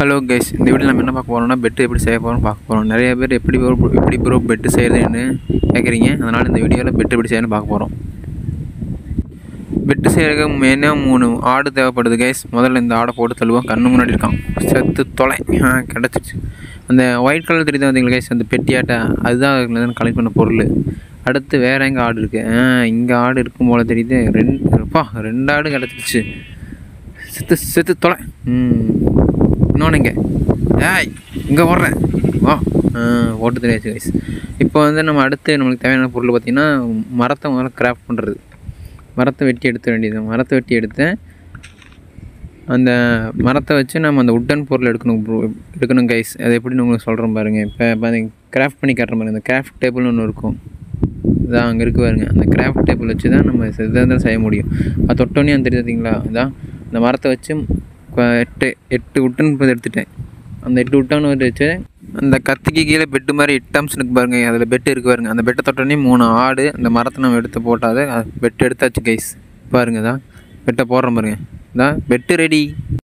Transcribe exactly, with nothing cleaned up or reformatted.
Hello guys, இந்த video நம்ம என்ன பார்க்க போகிறோம்னா பெட்டு எப்படி செய்ய போகிறோம்னு பார்க்க போகிறோம். நிறைய பேர் எப்படி ப்ரோ எப்படி ப்ரோ பெட்டு செய்கிறதுன்னு கேட்குறீங்க. அதனால் இந்த வீடியோவில் பெட்டு எப்படி செய்யணும்னு பார்க்க போகிறோம். பெட்டு செய்கிறதுக்கு மெயினாக மூணு ஆடு தேவைப்படுது கைஸ். முதல்ல இந்த ஆடை போட்டு தள்ளுவோம். கண்ணு முன்னாடி இருக்கான், செத்து தொலை கிடச்சிச்சு. அந்த ஒயிட் கலர் தெரியுது பார்த்தீங்களா கைஸ், அந்த பெட்டியாட்டை அதுதான் கலெக்ட் பண்ண பொருள். அடுத்து வேறு எங்கே ஆடு இருக்குது? இங்கே ஆடு இருக்கும் போல் தெரியுது. ரெண்டுப்பா ரெண்டு ஆடு கிடச்சிருச்சு. செத்து செத்து தொலை. ம் இன்னொன்று இங்கே ஏய் இங்கே ஓடுறேன் வா. ஓட்டு தெரியாது கைஸ். இப்போ வந்து நம்ம அடுத்து நம்மளுக்கு தேவையான பொருள் பார்த்திங்கன்னா மரத்தை முதல்ல கிராஃப்ட் பண்ணுறது. மரத்தை வெட்டி எடுத்த வேண்டியது. மரத்தை வெட்டி எடுத்து அந்த மரத்தை வச்சு நம்ம அந்த உட்டன் பொருள் எடுக்கணும் எடுக்கணும் கைஸ். அது எப்படின்னு உங்களுக்கு சொல்கிறேன் பாருங்கள். இப்போ இப்போ அந்த கிராஃப்ட் பண்ணி காட்டுற பாருங்கள். அந்த கிராஃப்ட் டேபிள்னு ஒன்று இருக்கும், இதான் அங்கே இருக்குது பாருங்கள். அந்த கிராஃப்ட் டேபிள் வச்சு தான் நம்ம இதாக தான் செய்ய முடியும். அது தொட்டோன்னே தெரியுது பார்த்தீங்களா? இதான் இந்த மரத்தை வச்சு எட்டு எட்டு உட்டன் எடுத்துட்டேன். அந்த எட்டு உட்டான்னு வச்சு அந்த கத்திக்கு கீழே பெட்டு மாதிரி எட்டு டம்ஸ் இருக்குது பாருங்கள். அதில் பெட்டு இருக்குது பாருங்கள். அந்த பெட்டை தொட்டோன்னே மூணு ஆடு அந்த மரத்தை நம்ம எடுத்து போட்டால் பெட்டு எடுத்தாச்சு கைஸ். பாருங்கள் தான் பெட்டை போடுறோம் பாருங்கள். இதான் பெட்டு ரெடி.